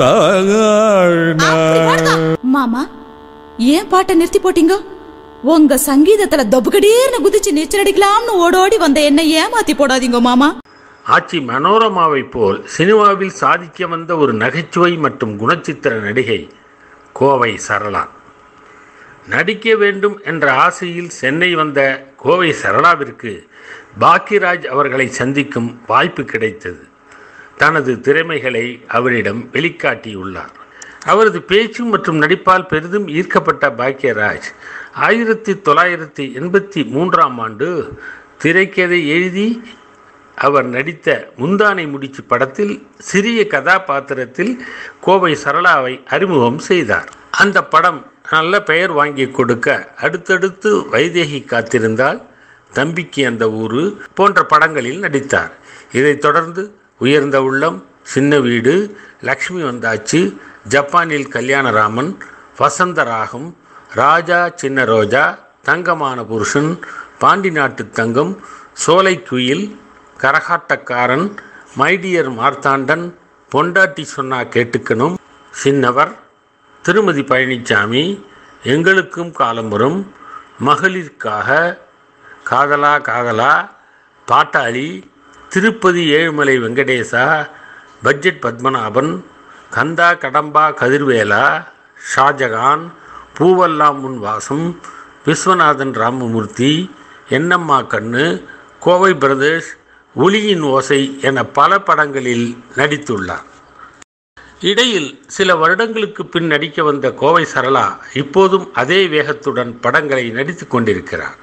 மாமா, ஏன் பாட்டை நிறுத்தி போட்டீங்க? உங்க சங்கீதத்துல தொபுகடீர்னு குதிச்சு நீச்சல் அடிக்கலாம்னு ஓடோடி வந்த என்ன ஏமாத்தி போடாதீங்க மாமா. ஆச்சி மனோரமாவை போல் சினிமாவில் சாதிக்க வந்த ஒரு நகைச்சுவை மற்றும் குணச்சித்திர நடிகை கோவை சரளா. நடிக்க வேண்டும் என்ற ஆசையில் சென்னை வந்த கோவை சரளாவிற்கு பாக்கியராஜ் அவர்களை சந்திக்கும் வாய்ப்பு கிடைத்தது. தனது திறமைகளை அவரிடம் வெளிக்காட்டியுள்ளார். அவரது பேச்சு மற்றும் நடிப்பால் பெரிதும் ஈர்க்கப்பட்ட பாக்கியராஜ் 1983 திரைக்கதை எழுதி அவர் நடித்த முந்தானை முடிச்சு படத்தில் சிறிய கதாபாத்திரத்தில் கோவை சரளாவை அறிமுகம் செய்தார். அந்த படம் நல்ல பெயர் வாங்கி கொடுக்க அடுத்தடுத்து வைதேகி காத்திருந்தால், தம்பிக்கு அந்த ஊரு போன்ற படங்களில் நடித்தார். இதைத் தொடர்ந்து உயர்ந்த உள்ளம், சின்ன வீடு, லக்ஷ்மி வந்தாச்சு, ஜப்பானில் கல்யாணராமன், வசந்த ராகம், ராஜா சின்ன ரோஜா, தங்கமான புருஷன், பாண்டி நாட்டு தங்கம், சோலை குயில், கரகாட்டக்காரன், மைடியர் மார்த்தாண்டன், பொண்டாட்டி சொன்னா கேட்டுக்கணும், சின்னவர், திருமதி பழனிசாமி, எங்களுக்கும் காலம் வரும், மகளிர்க்காக, காதலா காதலா, பாட்டாளி, திருப்பதி ஏழுமலை வெங்கடேசா, பட்ஜெட் பத்மநாபன், கந்தா கடம்பா கதிர்வேலா, ஷாஜகான், பூவெல்லாம் முன் வாசம், விஸ்வநாதன் ராமமூர்த்தி, என்னம்மா கண்ணு, கோவை பிரதர்ஸ், ஒளியின் ஓசை என பல படங்களில் நடித்துள்ளார். இடையில் சில வருடங்களுக்கு பின் நடிக்க வந்த கோவை சரளா இப்போதும் அதே வேகத்துடன் படங்களை நடித்து கொண்டிருக்கிறார்.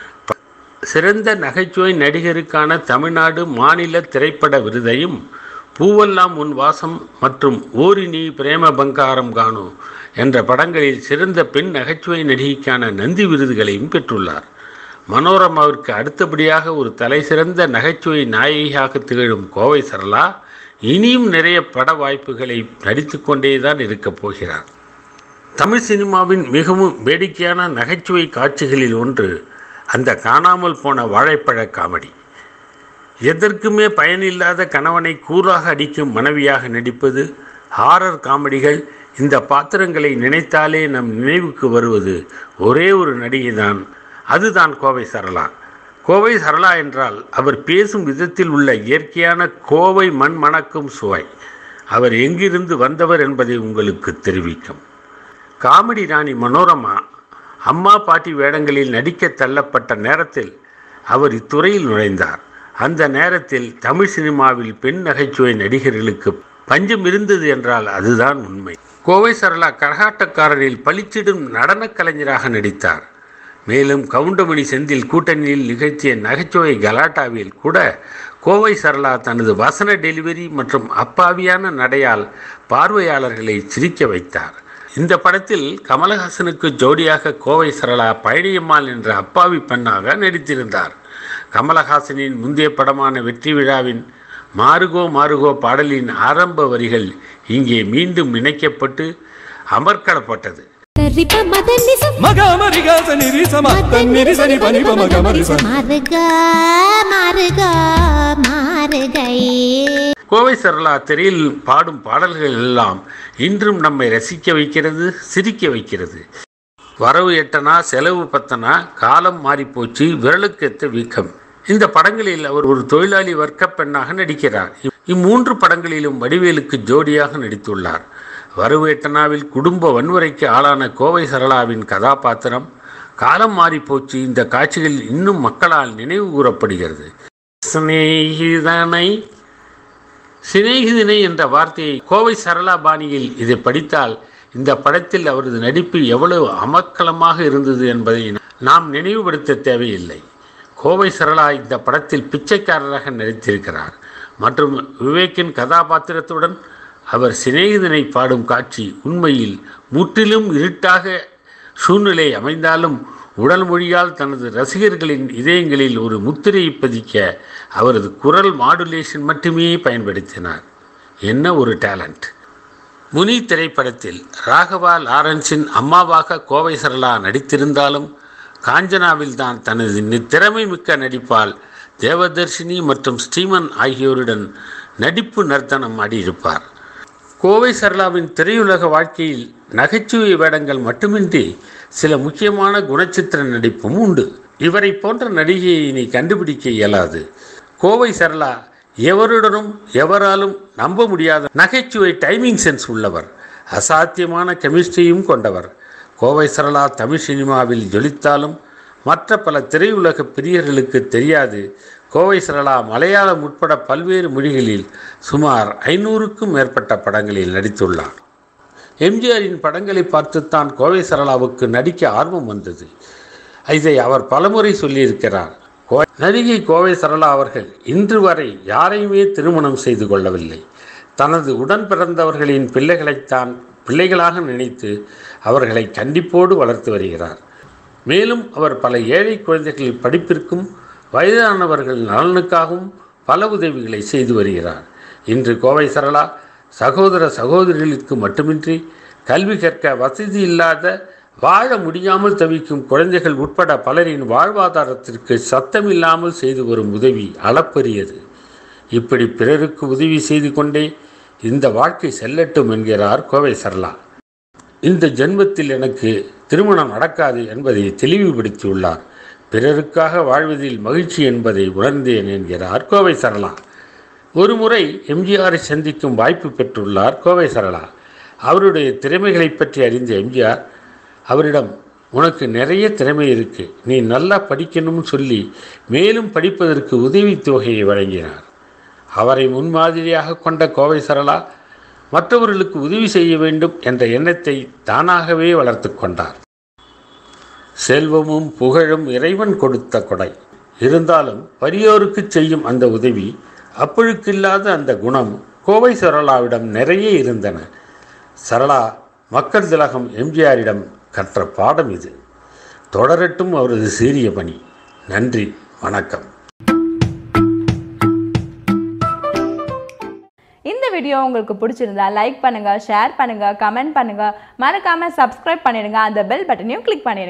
சிறந்த நகைச்சுவை நடிகருக்கான தமிழ்நாடு மாநில திரைப்பட விருதையும், பூவெல்லாம் உன் வாசம் மற்றும் ஓரினி பிரேம பங்காரம் கானு என்ற படங்களில் சிறந்த பெண் நகைச்சுவை நடிகைக்கான நந்தி விருதுகளையும் பெற்றுள்ளார். மனோரமாவிற்கு அடுத்தபடியாக ஒரு தலை சிறந்த நகைச்சுவை நாயகியாக திகழும் கோவை சரளா இனியும் நிறைய பட வாய்ப்புகளை நடித்து கொண்டேதான் இருக்கப் போகிறார். தமிழ் சினிமாவின் மிகவும் வேடிக்கையான நகைச்சுவை காட்சிகளில் ஒன்று அந்த காணாமல் போன வாழைப்பழ காமெடி. எதற்குமே பயனில்லாத கணவனை கூறாக அடிக்கும் மனைவியாக நடிப்பது, ஹாரர் காமெடிகள், இந்த பாத்திரங்களை நினைத்தாலே நம் நினைவுக்கு வருவது ஒரே ஒரு நடிகைதான், அதுதான் கோவை சரளா. கோவை சரளா என்றால் அவர் பேசும் விதத்தில் உள்ள இயற்கையான கோவை மண் மணக்கும் சுவை அவர் எங்கிருந்து வந்தவர் என்பதை உங்களுக்கு தெரிவிக்கும். காமெடி ராணி மனோரமா அம்மா பாட்டி வேடங்களில் நடிக்க தள்ளப்பட்ட நேரத்தில் அவர் இத்துறையில் நுழைந்தார். அந்த நேரத்தில் தமிழ் சினிமாவில் பெண் நகைச்சுவை நடிகர்களுக்கு பஞ்சம் இருந்தது என்றால் அதுதான் உண்மை. கோவை சரளா கரகாட்டக்காரரில் பளிச்சிடும் நடனக் கலைஞராக நடித்தார். மேலும் கவுண்டமணி செந்தில் கூட்டணியில் நிகழ்ச்சிய நகைச்சுவை கலாட்டாவில் கூட கோவை சரளா தனது வசன டெலிவரி மற்றும் அப்பாவியான நடையால் பார்வையாளர்களை சிரிக்க வைத்தார். இந்த படத்தில் கமலஹாசனுக்கு ஜோடியாக கோவை சரளா பழனியம்மாள் என்ற அப்பாவி பெண்ணாக நடித்திருந்தார். கமலஹாசனின் முந்தைய படமான வெற்றி விழாவின் மாறுகோ மாறுகோ பாடலின் ஆரம்ப வரிகள் இங்கே மீண்டும் இணைக்கப்பட்டு அமர்க்களப்பட்டது. கோவை சரளா திரையில் பாடும் பாடல்கள் எல்லாம் இன்றும் நம்மை ரசிக்க வைக்கிறது, சிரிக்க வைக்கிறது. வரவு எட்டனா செலவு பத்தனா, காலம் மாறிப்போச்சு, விரலுக்கேத்த வீக்கம். இந்த படங்களில் அவர் ஒரு தொழிலாளி வர்க்க பெண்ணாக நடிக்கிறார். இம்மூன்று படங்களிலும் வடிவேலுக்கு ஜோடியாக நடித்துள்ளார். வரவு எட்டனாவில் குடும்ப வன்முறைக்கு ஆளான கோவை சரளாவின் கதாபாத்திரம் காலம் மாறிப்போச்சு இந்த காட்சிகளில் இன்னும் மக்களால் நினைவு கூறப்படுகிறது. சிநேகிதனை என்ற வார்த்தையை கோவை சரளா பாணியில் இதை படித்தால் இந்த படத்தில் அவரது நடிப்பு எவ்வளவு அமர்க்களமாக இருந்தது என்பதை நாம் நினைவுபடுத்த தேவையில்லை. கோவை சரளா இந்த படத்தில் பிச்சைக்காரராக நடித்திருக்கிறார் மற்றும் விவேக்கின் கதாபாத்திரத்துடன் அவர் சிநேகிதனை பாடும் காட்சி உண்மையில் முற்றிலும் இருட்டாக சூழ்நிலை அமைந்தாலும் உடல் மொழியால் தனது ரசிகர்களின் இதயங்களில் ஒரு முத்திரையை பதிக்க அவரது குரல் மாடுலேஷன் மட்டுமே பயன்படுத்தினார். என்ன ஒரு டேலண்ட்! முனி திரைப்படத்தில் ராகவா லாரன்ஸின் அம்மாவாக கோவை சரளா நடித்திருந்தாலும் காஞ்சனாவில் தான் தனது திறமை மிக்க நடிப்பால் தேவதர்ஷினி மற்றும் ஸ்ரீமன் ஆகியோருடன் நடிப்பு நர்த்தனம் ஆடியிருப்பார். கோவை சரளாவின் திரையுலக வாழ்க்கையில் நகைச்சுவை வேடங்கள் மட்டுமின்றி சில முக்கியமான குணச்சித்திர நடிப்பும் உண்டு. இவரை போன்ற நடிகையை நீ கண்டுபிடிக்க இயலாது. கோவை சரளா எவருடனும் எவராலும் நம்ப முடியாத நகைச்சுவை டைமிங் சென்ஸ் உள்ளவர். அசாத்தியமான கெமிஸ்ட்ரியும் கொண்டவர். கோவை சரளா தமிழ் சினிமாவில் ஜொலித்தாலும் மற்ற பல திரையுலக பிரியர்களுக்கு தெரியாது. கோவை சரளா மலையாளம் உட்பட பல்வேறு மொழிகளில் சுமார் 500க்கும் மேற்பட்ட படங்களில் நடித்துள்ளார். எம்ஜிஆரின் படங்களை பார்த்துத்தான் கோவை சரளாவுக்கு நடிக்க ஆர்வம் வந்தது. இதை அவர் பலமுறை சொல்லியிருக்கிறார். நடிகை கோவை சரளா அவர்கள் இன்று வரை யாரையுமே திருமணம் செய்து கொள்ளவில்லை. தனது உடன் பிறந்தவர்களின் பிள்ளைகளைத்தான் பிள்ளைகளாக நினைத்து அவர்களை கண்டிப்போடு வளர்த்து வருகிறார். மேலும் அவர் பல ஏழை குழந்தைகளின் படிப்பிற்கும் வயதானவர்கள் நலனுக்காகவும் பல உதவிகளை செய்து வருகிறார். இன்று கோவை சரளா சகோதர சகோதரிகளுக்கு மட்டுமின்றி கல்வி கற்க வசதி இல்லாத வாழ முடியாமல் தவிக்கும் குழந்தைகள் உட்பட பலரின் வாழ்வாதாரத்திற்கு சத்தமில்லாமல் செய்து வரும் உதவி அளப்பரியது. இப்படி பிறருக்கு உதவி செய்து கொண்டே இந்த வாழ்க்கை செல்லட்டும் என்கிறார் கோவை சரளா. இந்த ஜென்மத்தில் எனக்கு திருமணம் நடக்காது என்பதை தெளிவுபடுத்தியுள்ளார். பிறருக்காக வாழ்வதில் மகிழ்ச்சி என்பதை உணர்ந்தேன் என்கிறார் கோவை சரளா. ஒரு முறை எம்ஜிஆரை சந்திக்கும் வாய்ப்பு பெற்றுள்ளார் கோவை சரளா. அவருடைய திறமைகளை பற்றி அறிந்த எம்ஜிஆர் அவரிடம், உனக்கு நிறைய திறமை இருக்கு, நீ நல்லா படிக்கணும்னு சொல்லி மேலும் படிப்பதற்கு உதவித்தொகையை வழங்கினார். அவரை முன்மாதிரியாக கொண்ட கோவை சரளா மற்றவர்களுக்கு உதவி செய்ய வேண்டும் என்ற எண்ணத்தை தானாகவே வளர்த்து கொண்டார். செல்வமும் புகழும் இறைவன் கொடுத்த கொடை. இருந்தாலும் வறியோருக்கு செய்யும் அந்த உதவி, அப்பழுக்கில்லாத அந்த குணம் கோவை சரளாவிடம் நிறைய இருந்தன. சரளா மக்கள் திலகம் எம்ஜிஆரிடம் கற்ற பாடம் இது. தொடரட்டும் அவரது சீரிய பணி. நன்றி, வணக்கம். இந்த வீடியோ உங்களுக்கு பிடிச்சிருந்தா லைக் பண்ணுங்க, ஷேர் பண்ணுங்க, கமெண்ட் பண்ணுங்க, மறக்காம சப்ஸ்கிரைப் பண்ணிடுங்க, அந்த பெல் பட்டனையும் கிளிக் பண்ணிடுங்க.